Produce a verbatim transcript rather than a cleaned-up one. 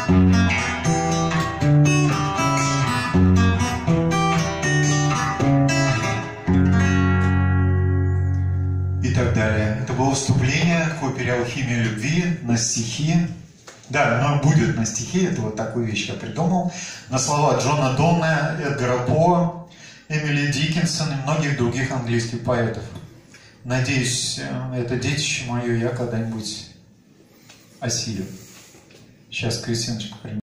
И так далее. Это было вступление к опере «Алхимия любви» на стихи. Да, но будет на стихи, это вот такую вещь я придумал. На слова Джона Донна, Эдгара По, Эмили Диккенсон и многих других английских поэтов. Надеюсь, это детище мое я когда-нибудь осилю. Сейчас Кристиночка принесет.